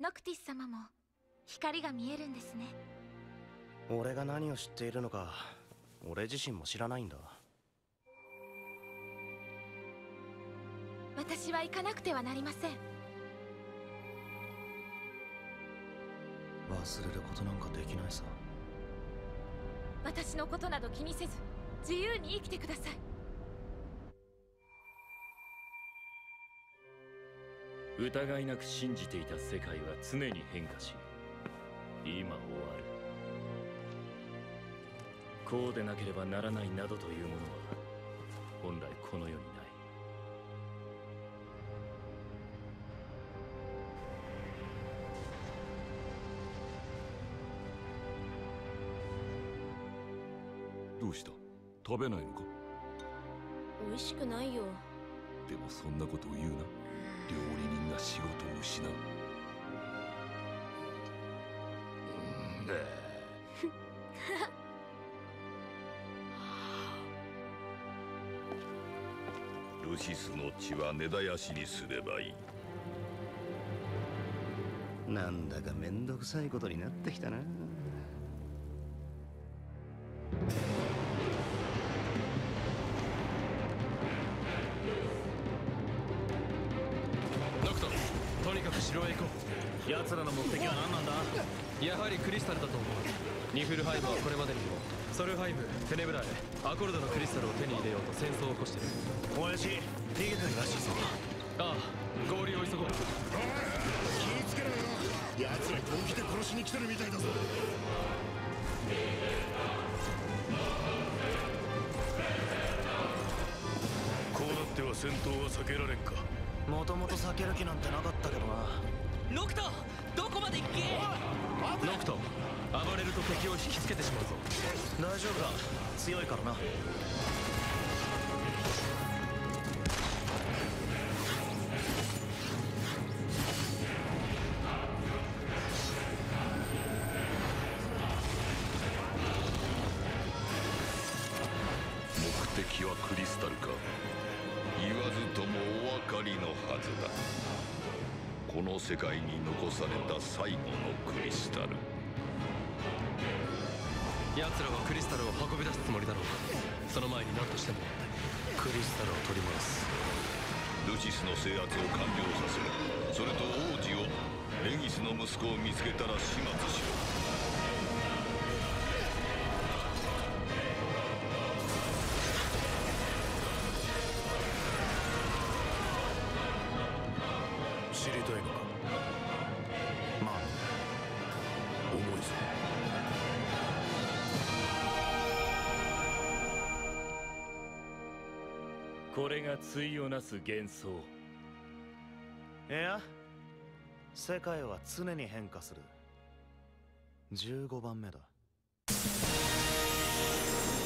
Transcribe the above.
ノクティス様も光が見えるんですね。 俺が何を知っているのか俺自身も知らないんだ。 私は行かなくてはなりません。 忘れることなんかできないさ。 私のことなど気にせず自由に生きてください。 疑いなく信じていた世界は常に変化し、今終わる。こうでなければならないなどというものは本来この世にない。 どうした？食べないのか？ 美味しくないよ。 でもそんなことを言うな。料理人が仕事を失う。 ルシスの血は根絶やしにすればいい。 なんだかめんどくさいことになってきたな。 ノクト、とにかく城へ行こう。奴らの目的は何なんだ？やはりクリスタルだと思う。ニフルハイブはこれまでにもソルハイブ、テネブラへアコルドのクリスタルを手に入れようと戦争を起こしてる。 親父逃げてるらしいぞ。 ああ、合流を急ごう。 気ぃつけろよ。奴ら本気で殺しに来てるみたいだぞ。 こうなっては戦闘は避けられんか。 もともと避ける気なんてなかったけどな。 ノクト、どこまで行け！ノクト、暴れると敵を引きつけてしまうぞ。 大丈夫だ、強いからな。 目的はクリスタルか。言わずともお分かりのはずだ。この世界に残された最後のクリスタル。 奴らはクリスタルを運び出すつもりだろうか。その前に何としてもクリスタルを取り戻す。 ルシスの制圧を完了させる。それと王子を、レギスの息子を見つけたら始末しろ。 知りたいのか？ まあ重いぞ。 これが対をなす幻想。 いや、世界は常に変化する。15番目だ。